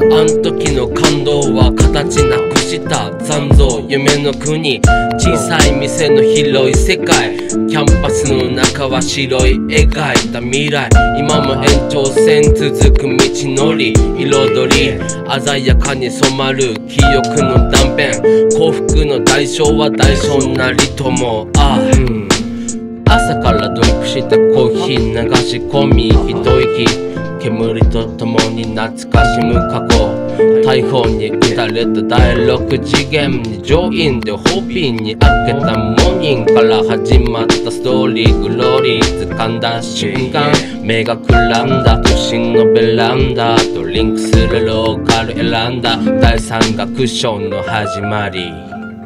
あん時の感動は形なくした残像夢の国小さい店の広い世界キャンパスの中は白い描いた未来今も延長線続く道のり彩り鮮やかに染まる記憶の断片幸福の代償は代償なりとも朝からドリップしたコーヒー流し込み一息煙とともに懐かしむ過去大砲に打たれた第6次元に上院でホビーに開けたモーニングから始まったストーリーグローリー掴んだ瞬間目がくらんだ都心のベランダドリンクするローカル選んだ第3がクッションの始まり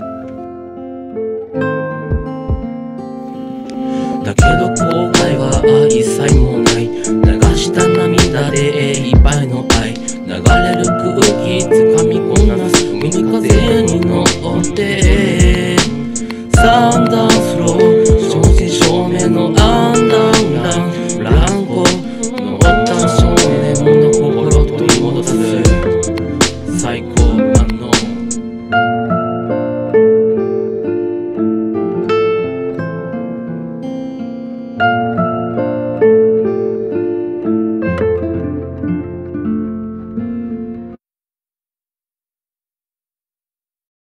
だけど後悔は一切もない流した涙でいっぱいの愛流れる空気掴みこなす海風に乗って